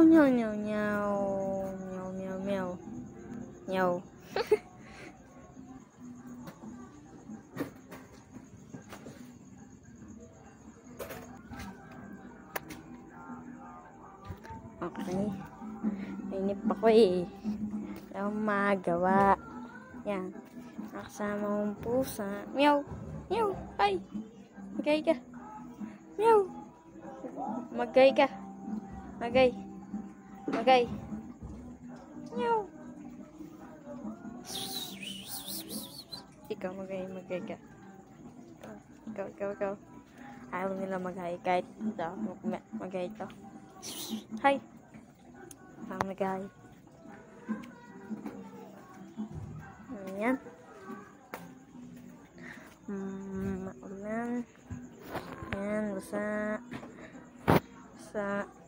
meow, meow, meow. Meow, meow, meow. Meow. Okay. Nainip ako eh. Wala akong magawa. Yan. Nakasama kong pusa. Meow. Meow. Ay. Magay ka. Meow. Magay ka. Magay. Magay. Meow. Ikaw magay ka. Ikaw. Ayaw nila mag-hi kahit mag-hi ito. Hi. Mag-hi. Ayan. Maulan. Ayan, basa.